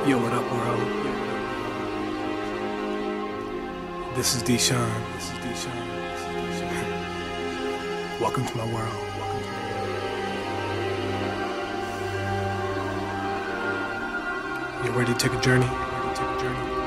Yo, what up, world? This is Deshaun. Welcome to my world. You ready to take a journey?